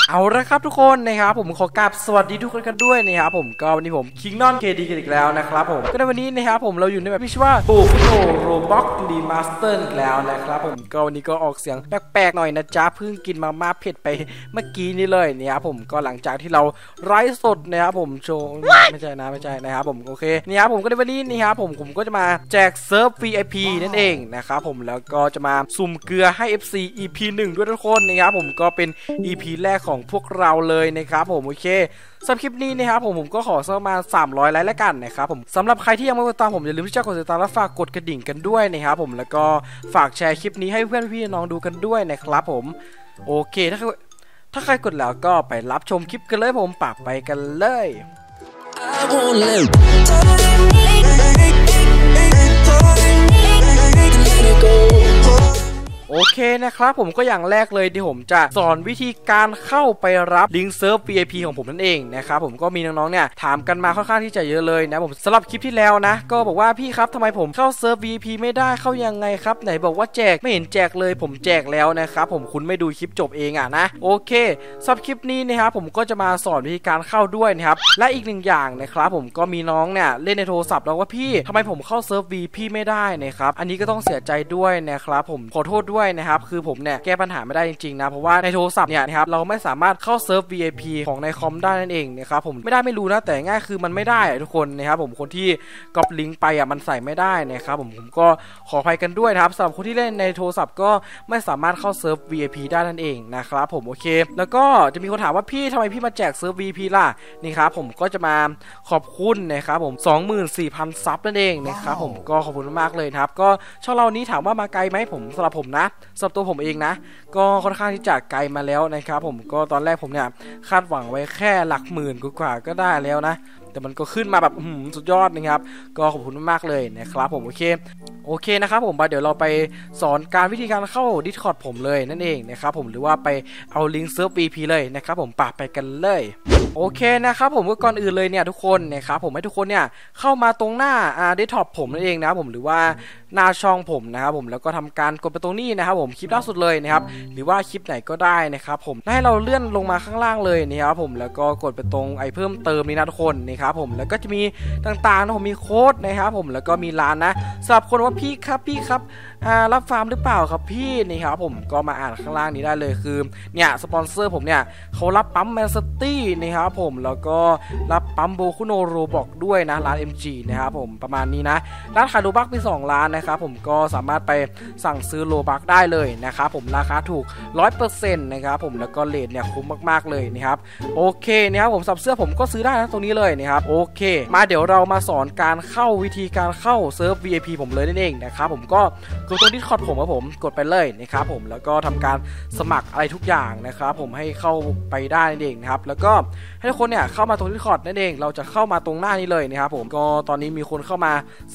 เอาละครับทุกคนนะครับผมขอกราบสวัสดีทุกคนกันด้วยนะครับผมก็วันนี้ผมคิงนอนเคดีกันอีกแล้วนะครับผมก็ในวันนี้นะครับผมเราอยู่ในแบบที่ชื่อว่าปูโนโรบ็อกรีมาสเตอร์อีกแล้วนะครับผมก็วันนี้ก็ออกเสียงแปลกๆหน่อยนะจ๊ะเพิ่งกินมาม่าเผ็ดไปเมื่อกี้นี้เลยนะครับผมก็หลังจากที่เราไลฟ์สดนะครับผมโชว์ไม่ใช่นะครับผมโอเคนี่ครับผมก็ในวันนี้นะครับผมก็จะมาแจกเซิร์ฟ VIP นั่นเองนะครับผมแล้วก็จะมาสุ่มเกลือให้ FC EP 1ด้วยทุกคนนะครับผมก็เป็น EP แรกของพวกเราเลยนะครับผมโอเคสำหรับคลิปนี้นะครับผมก็ขอสักประมาณ300ไลค์แล้วกันนะครับผมสำหรับใครที่ยังไม่กดติดตามผมอย่าลืมที่จะกดติดตามและฝากกดกระดิ่งกันด้วยนะครับผมแล้วก็ฝากแชร์คลิปนี้ให้เพื่อนพี่น้องดูกันด้วยนะครับผมโอเคถ้าใครกดแล้วก็ไปรับชมคลิปกันเลยผมปักไปกันเลยโอเคนะครับผมก็อย่างแรกเลยที่ผมจะสอนวิธีการเข้าไปรับลิงก์เซิร์ฟ VIP ของผมนั่นเองนะครับผมก็มีน้องๆเนี่ยถามกันมาค่อนข้างที่จะเยอะเลยนะผมสำหรับคลิปที่แล้วนะก็บอกว่าพี่ครับทำไมผมเข้าเซิร์ฟ VIP ไม่ได้เข้ายังไงครับไหนบอกว่าแจกไม่เห็นแจกเลยผมแจกแล้วนะครับผมคุณไม่ดูคลิปจบเองนะโอเคสำหรับคลิปนี้นะครับผมก็จะมาสอนวิธีการเข้าด้วยนะครับและอีกหนึ่งอย่างนะครับผมก็มีน้องเนี่ยเล่นในโทรศัพท์แล้วว่าพี่ทำไมผมเข้าเซิร์ฟ VIP ไม่ได้นะครับอันนี้ก็ต้องเสียใจด้วยนะครับผมขอโทษด้วยนะครับคือผมเนี่ยแก้ปัญหาไม่ได้จริงๆนะเพราะว่าในโทรศัพท์เนี่ยนะครับเราไม่สามารถเข้าเซิร์ฟ VIP ของในคอมได้นั่นเองนะครับผมไม่รู้นะแต่ง่ายคือมันไม่ได้ทุกคนนะครับผมคนที่ก๊อปลิงก์ไปมันใส่ไม่ได้นะครับผมก็ขออภัยกันด้วยนะครับสำหรับคนที่เล่นในโทรศัพท์ก็ไม่สามารถเข้าเซิร์ฟ VIP ได้นั่นเองนะครับผมโอเคแล้วก็จะมีคนถามว่าพี่ทำไมพี่มาแจกเซิร์ฟ VIP ล่ะนี่ครับผมก็จะมาขอบคุณนะครับผม 24,000 ซับนั่นเองนะครับผมก็ขอบคุณมากเลยครับก็ช่องเรานี้ถามว่ามาไกลไหมผมสำหรับผมนะสำหรับตัวผมเองนะก็ค่อนข้างที่จะไกลมาแล้วนะครับผมก็ตอนแรกผมเนี่ยคาดหวังไว้แค่หลักหมื่นกว่าก็ได้แล้วนะแต่มันก็ขึ้นมาแบบสุดยอดนะครับก็ขอบคุณมากเลยนะครับผมโอเคนะครับผมเดี๋ยวเราไปสอนวิธีการเข้า Discord ผมเลยนั่นเองนะครับผมหรือว่าไปเอาลิงก์เซิร์ฟ VIP เลยนะครับผมไปกันเลยโอเคนะครับผมก็ก่อนอื่นเลยเนี่ยทุกคนนะครับผมให้ทุกคนเนี่ยเข้ามาตรงหน้าDesktop ผมนั่นเองนะครับผมหรือว่าหน้าช่องผมนะครับผมแล้วก็ทำการกดไปตรงนี้นะครับผมคลิปล่าสุดเลยนะครับหรือว่าคลิปไหนก็ได้นะครับผมให้เราเลื่อนลงมาข้างล่างเลยนะครับผมแล้วก็กดไปตรงเพิ่มเติมนี่นะทุกคนนะครับผมแล้วก็จะมีต่างๆนะผมมีโค้ดนะครับผมแล้วก็มีร้านนะสำหรับคนว่าพี่ครับรับฟาร์มหรือเปล่าครับพี่นี่ครับผมก็มาอ่านข้างล่างนี้ได้เลยคือเนี่ยสปอนเซอร์ผมเนี่ยเขารับปั๊มแมนซิตี้นะครับผมแล้วก็รับปั๊มโบคุโนโรบอกด้วยนะร้าน MG นะครับผมประมาณนี้นะร้านขายโลบักมี2ร้านนะครับผมก็สามารถไปสั่งซื้อโลบักได้เลยนะครับผมราคาถูก 100% นะครับผมแล้วก็เรทเนี่ยคุ้มมากๆเลยนะครับโอเคนะครับผมสับเสื้อผมก็ซื้อได้นะตรงนี้เลยนะครับโอเคมาเดี๋ยวเรามาสอนการเข้าวิธีการเข้าเซิร์ฟ VIP ผมเลยนั่นเองนะครับผมก็กดตรง Discord ผมครับผมกดไปเลยนะครับผมแล้วก็ทำการสมัครอะไรทุกอย่างนะครับผมให้เข้าไปได้นั่นเองนะครับแล้วก็ให้ทุกคนเนี่ยเข้ามาตรง Discord นั่นเองเราจะเข้ามาตรงหน้านี้เลยนะครับผมก็ตอนนี้มีคนเข้ามา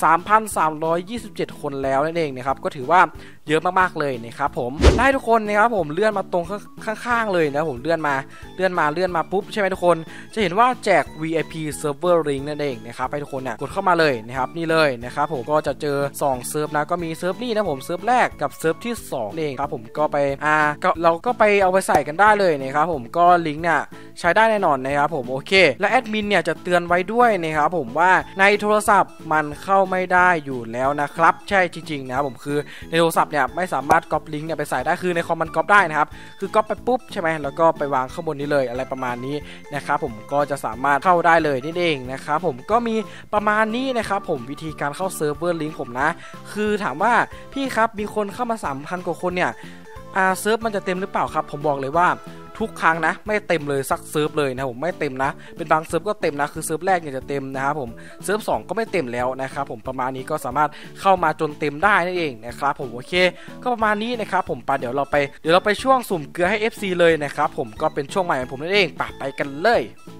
3,327 คนแล้วนั่นเองนะครับก็ถือว่าเยอะมากๆเลยนะครับผมได้ทุกคนนะครับผมเลื่อนมาตรงข้างๆเลยนะผมเลื่อนมาปุ๊บใช่ไหมทุกคนจะเห็นว่าแจก VIP Server Link นั่นเองนะครับให้ทุกคนเนี่ยกดเข้ามาเลยนะครับนี่เลยนะครับผมก็จะเจอ2เซิร์ฟนะก็มีเซิร์ฟนี่นะผมเซิร์ฟแรกกับเซิร์ฟที่2เองครับผมก็ไปเราก็ไปเอาไปใส่กันได้เลยนะครับผมก็ลิงก์เนี่ยใช้ได้แน่นอนนะครับผมโอเคและแอดมินเนี่ยจะเตือนไว้ด้วยนะครับผมว่าในโทรศัพท์มันเข้าไม่ได้อยู่แล้วนะครับใช่จริงๆนะครับผมคือในโทรศัพท์เนี่ยไม่สามารถก๊อปลิงก์เนี่ยไปใส่ได้คือในคอมมันก๊อปได้นะครับคือก๊อปไปปุ๊บใช่ไหมแล้วก็ไปวางข้างบนนี้เลยอะไรประมาณนี้นะครับผมก็จะสามารถเข้าได้เลยนี่เองนะครับผมก็มีประมาณนี้นะครับผมวิธีการเข้าเซิร์ฟเวอร์ลิงก์ผมนะคือถามว่าพี่ครับมีคนเข้ามา 3,000 กว่าคนเนี่ยเซิร์ฟมันจะเต็มหรือเปล่าครับผมบอกเลยว่าทุกครั้งนะไม่เต็มเลยสักเซิร์ฟเลยนะผมไม่เต็มนะเป็นบางเซิร์ฟก็เต็มนะคือเซิร์ฟแรกเนี่ยจะเต็มนะครับผมเซิร์ฟ2ก็ไม่เต็มแล้วนะครับผมประมาณนี้ก็สามารถเข้ามาจนเต็มได้นั่นเองนะครับผมโอเคก็ประมาณนี้นะครับผมเดี๋ยวเราไปช่วงสุ่มเกลือให้ FC เลยนะครับผมก็เป็นช่วงใหม่ของผมนั่นเองไปกันเลย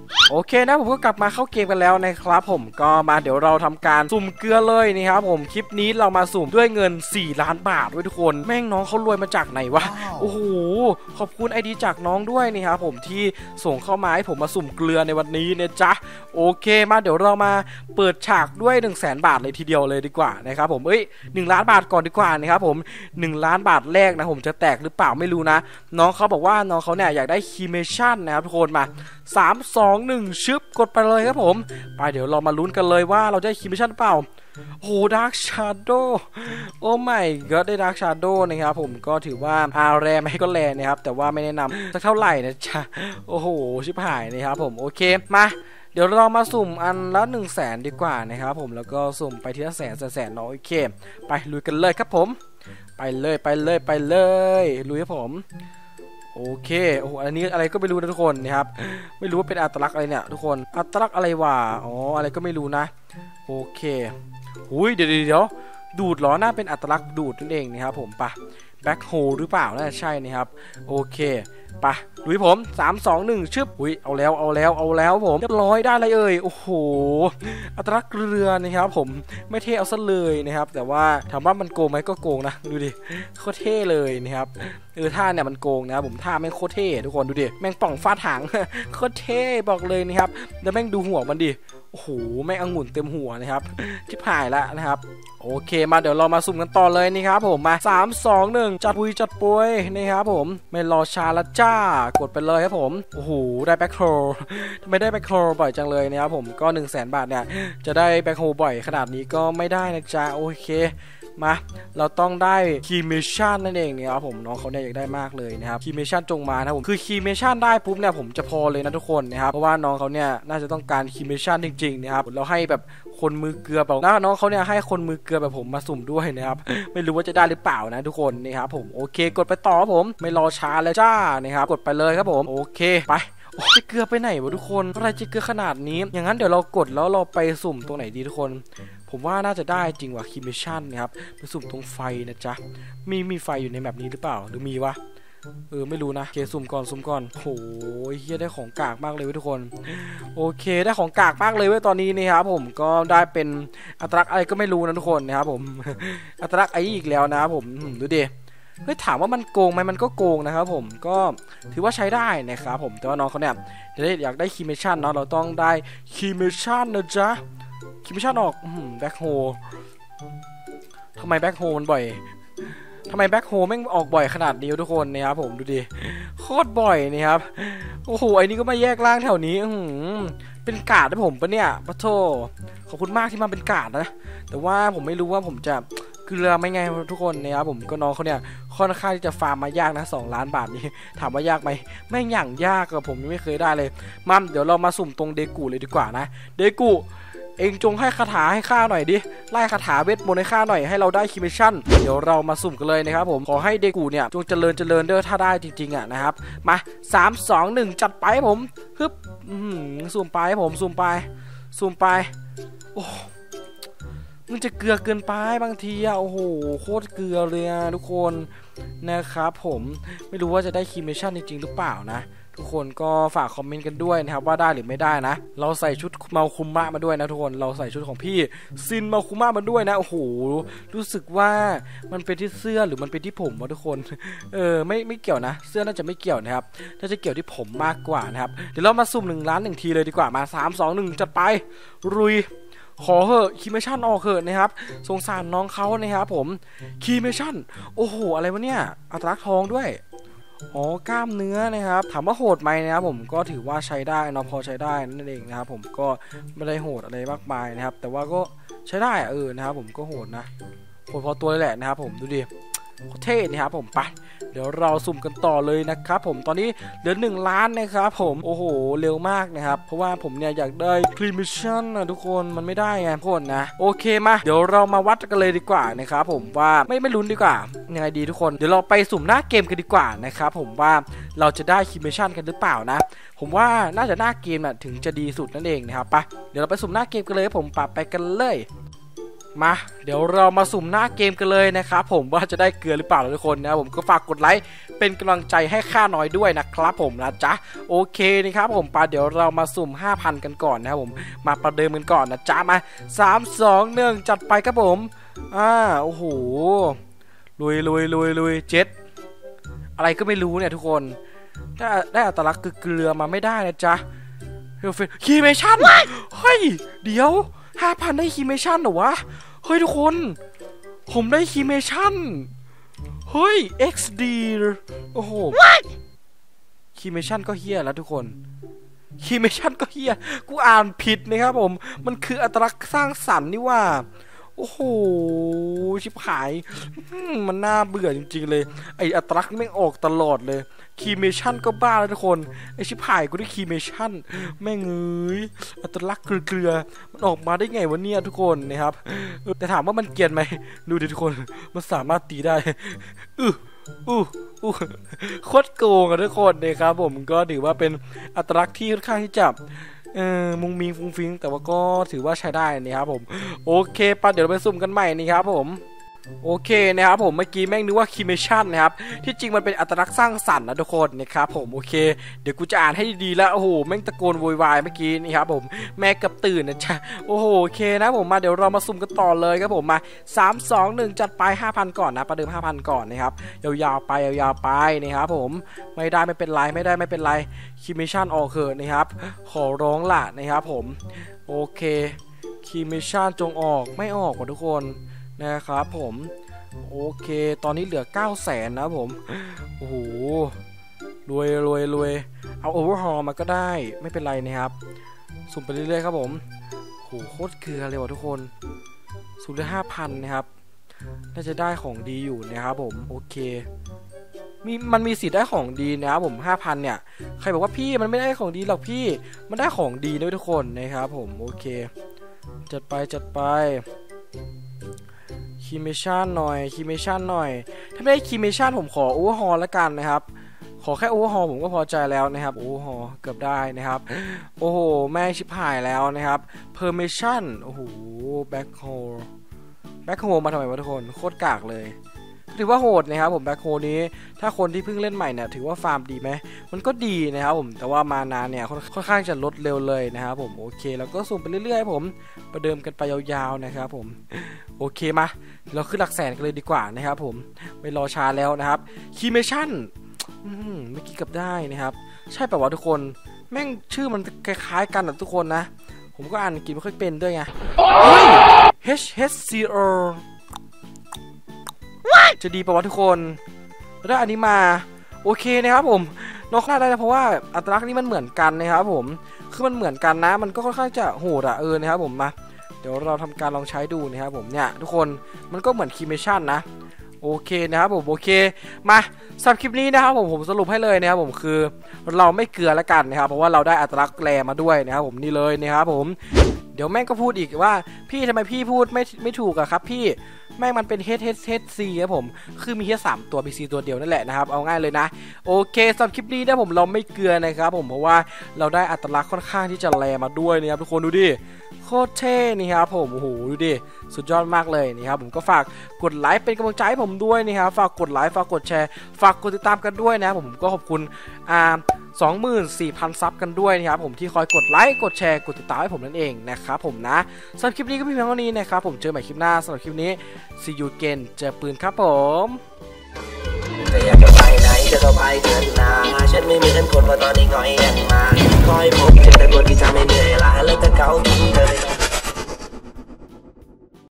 โอเคนะผมก็กลับมาเข้าเกมกันแล้วนะครับผมก็มาเดี๋ยวเราทำการสุ่มเกลือเลยนะครับผมคลิปนี้เรามาสุ่มด้วยเงิน4 ล้านบาทด้วยทุกคนแม่งน้องเขารวยมาจากไหนวะโอ้โหขอบคุณไอดีจากน้องด้วยนะครับผมที่ส่งเข้ามาให้ผมมาสุ่มเกลือในวันนี้นะจ๊ะโอเคมาเดี๋ยวเรามาเปิดฉากด้วย100,000 บาทเลยทีเดียวเลยดีกว่านะครับผม1 ล้านบาทก่อนดีกว่านะครับผม1 ล้านบาทแรกนะผมจะแตกหรือเปล่าไม่รู้นะน้องเขาบอกว่าน้องเขาเนี่ยอยากได้คีเมชั่นนะครับทุกคนมา3 2 1ชึบกดไปเลยครับผมไปเดี๋ยวเรามาลุ้นกันเลยว่าเราได้คีเมชั่นเปล่าโอ้ดาร์คชาร์โดโอ้ไม่ก็ได้ดาร์คชาร์โดนะครับผมก็ถือว่าแรไหมก็แรนะครับแต่ว่าไม่แนะนำสักเท่าไหร่นะจ๊ะโอ้โหชิบหายนะครับผมโอเคมาเดี๋ยวเรามาสุ่มอันละ100,000ดีกว่านะครับผมแล้วก็สุ่มไปทีละแสนเนาะโอเคไปลุยกันเลยครับผมไปเลยลุยครับผมโอเคโอ้อันนี้อะไรก็ไม่รู้นะทุกคนนะครับไม่รู้ว่าเป็นอัตลักษณ์อะไรเนี่ยทุกคนอัตลักษณ์อะไรวะอ๋ออะไรก็ไม่รู้นะโอเคอุ้ยเดี๋ยวดูดล้อหน้าเป็นอัตลักษณ์ดูดนั่นเองนะครับผมปะแบ็คโฮลหรือเปล่าน่าจะใช่นะครับโอเคปะลุยผม3 2 1ชึบอุ้ยเอาแล้วผมเรียบร้อยได้เลยโอ้โหอัตลักษณ์เรือนะครับผมไม่เท่เอาซะเลยนะครับแต่ว่าถามว่ามันโกงไหมก็โกงนะดูดิโคตรเท่เลยนะครับท่าเนี่ยมันโกงนะครับผมท่าแม่งโคตรเท่ทุกคนดูดิแม่งป่องฟาดหางโคตรเท่บอกเลยนะครับแล้วแม่งดูหัวมันดิโอ้โหแม่งองุ่นเต็มหัวนะครับชิบหายแล้วนะครับโอเคมาเดี๋ยวเรามาสุ่มกันต่อเลยนะครับผมมา3 2 1จัดปุยนะครับผมไม่รอช้าละจ้ากดไปเลยครับผมโอ้โหได้แบ็คโฮลทำไมได้แบ็คโฮลบ่อยจังเลยนะครับผมก็100,000 บาทเนี่ยจะได้แบ็คโฮลบ่อยขนาดนี้ก็ไม่ได้นะจ๊ะโอเคมาเราต้องได้คีย์เมชั่นนั่นเองเนี่ยครับผมน้องเขาเนี่ยอยากได้มากเลยนะครับคีย์เมชั่นจงมานะผมคือคีย์เมชั่นได้ปุ๊บเนี่ยผมจะพอเลยนะทุกคนนะครับเพราะว่าน้องเขาเนี่ยน่าจะต้องการคีย์เมชั่นจริงๆนะครับเราให้แบบคนมือเกลือแบบน้องเขาเนี่ยให้คนมือเกลือแบบผมมาสุ่มด้วยนะครับไม่รู้ว่าจะได้หรือเปล่านะทุกคนนะครับผมโอเคกดไปต่อผมไม่รอช้าเลยจ้านะครับกดไปเลยครับผมโอเคไปโอ้จะเกลือไปไหนวะทุกคนอะไรจะเกลือขนาดนี้อย่างนั้นเดี๋ยวเรากดแล้วเราไปสุ่มตรงไหนดีทุกคนผมว่าน่าจะได้จริงว่ะคีย์เมชั่นนะครับไปสุ่มตรงไฟนะจ๊ะมีไฟอยู่ในแมปนี้หรือเปล่าหรือมีวะไม่รู้นะโอเคสุ่มก่อนโอ้ยเฮียได้ของกากมากเลยทุกคนโอเคได้ของกากมากเลยเว้ยตอนนี้นะครับผมก็ได้เป็นอัตลักษณ์อะไรก็ไม่รู้นะทุกคนนะครับผมอัตลักษณ์ไอ้อีกแล้วนะครับผมดูดิถามว่ามันโกงไหมมันก็โกงนะครับผมก็ถือว่าใช้ได้นะครับผมแต่ว่าน้องเขาเนี่ยอยากได้คีย์เมชั่นเนาะเราต้องได้คีย์เมชั่นนะจ๊ะคีย์เมชั่นออกแบ็คโฮทำไมแบ็คโฮมันบ่อยทำไมแบ็คโฮแม่งออกบ่อยขนาดนี้ทุกคนนะครับผมดูดิโคตรบ่อยนะครับโอ้โหไอ้นี่ก็มาแยกล่างแถวนี้เป็นกาดให้ผมปะเนี่ยปะโถขอบคุณมากที่มาเป็นกาดนะแต่ว่าผมไม่รู้ว่าผมจะเกลือไม่ไงทุกคนนะครับผมก็น้องเขาเนี่ยค่อนข้างที่จะฟาร์มมายากนะ2 ล้านบาทนี่ถามว่ายากไหมแม่งอย่างยากอะผมยังไม่เคยได้เลยมั่มเดี๋ยวเรามาสุ่มตรงเดกูเลยดีกว่านะเดกูเองจงให้คาถาให้ข้าหน่อยดิไล่คาถาเวทมนต์ให้ข้าหน่อยให้เราได้คีย์เมชั่นเดี๋ยวเรามาสุ่มกันเลยนะครับผมขอให้เดกูเนี่ยจงเจริญเด้อถ้าได้จริงๆอะนะครับมา3 2 1จัดไปผมฮึบสุ่มไปผมสุ่มไปโอ้มันจะเกลือเกินไปบางทีอะโอ้โหโคตรเกลือเลยทุกคนนะครับผมไม่รู้ว่าจะได้คีย์เมชั่นจริงๆหรือเปล่านะทุกคนก็ฝากคอมเมนต์กันด้วยนะครับว่าได้หรือไม่ได้นะเราใส่ชุดเมาคุมะมาด้วยนะทุกคนเราใส่ชุดของพี่ซินเมาคุมะมาด้วยนะโอ้โหรู้สึกว่ามันเป็นที่เสื้อหรือมันเป็นที่ผมวะทุกคนไม่เกี่ยวนะเสื้อน่าจะไม่เกี่ยวนะครับน่าจะเกี่ยวที่ผมมากกว่านะครับเดี๋ยวเรามาสุ่ม1 ล้าน1ทีเลยดีกว่ามา3 2 1จัดไปรุยขอเหอะคีย์เมชั่นออกเหอะนะครับสงสารน้องเขานะครับผมคีย์เมชั่นโอ้โหอะไรวะเนี่ยอัตลักษณ์ทองด้วยกล้ามเนื้อนะครับถามว่าโหดไหมนะครับผมก็ถือว่าใช้ได้นะพอใช้ได้นั่นเองนะครับผมก็ไม่ได้โหดอะไรมากมายนะครับแต่ว่าก็ใช้ได้นะครับผมก็โหดนะโหดพอตัวเลยแหละนะครับผมดูดิเท่นะครับผมไปเดี๋ยวเราสุ่มกันต่อเลยนะครับผมตอนนี้เหลือ1 ล้านนะครับผมโอ้โหเร็วมากนะครับเพราะว่าผมเนี่ยอยากได้คลีมิชั่นนะทุกคนมันไม่ได้ไงทุกคนนะโอเคมาเดี๋ยวเรามาวัดกันเลยดีกว่านะครับผมว่าไม่ลุ้นดีกว่ายังไงดีทุกคนเดี๋ยวเราไปสุ่มหน้าเกมกันดีกว่านะครับผมว่าเราจะได้คลีมิชั่นกันหรือเปล่านะผมว่าน่าจะหน้าเกมน่ะถึงจะดีสุดนั่นเองนะครับไปเดี๋ยวเราไปสุ่มหน้าเกมกันเลยผมไปกันเลยมาเดี๋ยวเรามาสุ่มหน้าเกมกันเลยนะครับผมว่าจะได้เกลือหรือเปล่าทุกคนนะผมก็ฝากกดไลค์เป็นกำลังใจให้ข้าน้อยด้วยนะครับผมนะจ๊ะโอเคนะครับผมเดี๋ยวเรามาสุ่ม 5,000 กันก่อนนะครับผมมาประเดิมกันก่อนนะจ๊ะมา3 2 1จัดไปครับผมโอ้โหลุยเจ็ดอะไรก็ไม่รู้เนี่ยทุกคนได้อัตลักษณ์เกลือมาไม่ได้นะจ๊ะคีเมชั่นเฮ้ยเดี๋ยว 5,000 ได้คีเมชั่นเหรอวะเฮ้ยทุกคนผมได้คีเมชั่นเฮ้ย XD โอ้โหคีเมชั่นก็เฮี้ยแล้วทุกคนคีเมชั่นก็เฮี้ยกูอ่านผิดนะครับผมมันคืออัตลักษณ์สร้างสรรค์นี่ว่าโอ้โหชิบหายมันน่าเบื่อจริงๆเลยไออัตลักษณ์นี่ไม่ออกตลอดเลยคีเมชั่นก็บ้าแล้วทุกคนไอชิบหายกูได้คีเมชั่นแม่งอัตลักษณ์เกลือมันออกมาได้ไงวะเนี่ยทุกคนนะครับแต่ถามว่ามันเกลียดไหมดูดิทุกคนมันสามารถตีได้โคตรโกงอะทุกคนนะครับผมก็ถือว่าเป็นอัตลักษณ์ที่ค่อนข้างที่จะมุงมิงฟุ้งฟิ้งแต่ว่าก็ถือว่าใช้ได้นะครับผมโอเคเดี๋ยวเราไปสุ่มกันใหม่นี่ครับผมโอเคนะครับผมเมื่อกี้แม่งนึกว่าคีเมชั่นนะครับที่จริงมันเป็นอัตลักษณ์สร้างสรรค์นะทุกคนนะครับผมโอเคเดี๋ยวกูจะอ่านให้ดีๆแล้วโอ้โหแม่งตะโกนโวยวายเมื่อกี้นี่ครับผมแม่กับตื่นนะจ๊ะโอ้โหโอเคนะผมมาเดี๋ยวเรามาสุ่มกันต่อเลยครับผมมา3 2 1จัดไป 5,000 ก่อนนะประเดิม 5,000 ก่อนนะครับยาวๆไปนะครับผมไม่ได้ไม่เป็นไรคีเมชั่นออกเถอะนะครับขอร้องล่ะนะครับผมโอเคคีเมชั่นจงออกไม่ออกว่ะทุกคนนะครับผมโอเคตอนนี้เหลือ 900,000 นะผมโอ้โหรวยเอาโอเวอร์ฮอลมาก็ได้ไม่เป็นไรนะครับสุ่มไปเรื่อยๆครับผมโหโคตรเกลือเลยว่ะทุกคนสุ่มได้ 5,000 นะครับน่าจะได้ของดีอยู่นะครับผมโอเคมันมีสิทธิ์ได้ของดีนะครับผม 5,000 เนี่ยใครบอกว่าพี่มันไม่ได้ของดีหรอกพี่มันได้ของดีด้วยทุกคนนะครับผมโอเคจัดไปคีเมชั่นหน่อยถ้าไม่ได้คีเมชั่นผมขอโอเวอร์ฮอลแล้วกันนะครับขอแค่โอเวอร์ฮอลผมก็พอใจแล้วนะครับโอเวอร์ฮอลเกือบได้นะครับโอ้โหแม่ชิบหายแล้วนะครับเพอร์มิชั่นโอ้โหแบ็คโฮลมาทำไมวะทุกคนโคตรกากเลยถือว่าโหดนะครับผมแบ็คโฮลนี้ถ้าคนที่เพิ่งเล่นใหม่เนี่ยถือว่าฟาร์มดีไหมมันก็ดีนะครับผมแต่ว่ามานานเนี่ยค่อนข้างจะลดเร็วเลยนะครับผมโอเคแล้วก็สุ่มไปเรื่อยๆผมประเดิมกันไปยาวๆนะครับผมโอเคมาเราขึ้นหลักแสนกันเลยดีกว่านะครับผมไม่รอช้าแล้วนะครับคีเมชั่นเมื่อกี้กับได้นะครับใช่ป่าวะทุกคนแม่งชื่อมันคล้ายๆกันนะทุกคนนะผมก็อ่านอังกฤษไม่ค่อยเป็นด้วยไงHHCRจะดีป่าวะทุกคนแล้วได้อันนี้มาโอเคนะครับผมนอกหน้าได้เพราะว่าอัตลักษณ์นี้มันเหมือนกันนะครับผมคือมันเหมือนกันนะมันก็ค่อนข้างจะโหดนะครับผมมาเดี๋ยวเราทำการลองใช้ดูนะครับผมเนี่ยทุกคนมันก็เหมือนคีเมชั่นนะโอเคนะครับผมโอเคมาสำหรับคลิปนี้นะครับผมสรุปให้เลยนะครับผมคือเราไม่เกลือแล้วกันนะครับเพราะว่าเราได้อัตลักษณ์แรมาด้วยนะครับผมนี่เลยนะครับผมเดี๋ยวแม่งก็พูดอีกว่าพี่ทำไมพี่พูดไม่ถูกอะครับพี่แม่งมันเป็น HHC ครับผมคือมีแค่3ตัว BC ตัวเดียวนั่นแหละนะครับเอาง่ายเลยนะโอเคสำหรับคลิปนี้นะผมเราไม่เกลือนะครับผมเพราะว่าเราได้อัตลักษณ์ค่อนข้างที่จะแรมาด้วยนะครับทุกคนดูดิโคตรเท่นี่ครับผมโอ้โหดูดิสุดยอดมากเลยนี่ครับผมก็ฝากกดไลค์เป็นกำลังใจให้ผมด้วยนะครับฝากกดไลค์ฝากกดแชร์ฝากกดติดตามกันด้วยนะผมก็ขอบคุณ24,000 ซับกันด้วยนะครับผมที่คอยกดไลค์กดแชร์กดติดตามให้ผมนั่นเองนะครับผมนะสำหรับคลิปนี้ก็เพียงเท่านี้นะครับผมเจอใหม่คลิปหน้าสำหรับคลิปนี้ See you again เจอปืนครับผมจะอยากจะไปไหนจะต้องไปเถิดนาฉันไม่มีเงินคนเพราะตอนนี้ก็ยังมาคอยพบ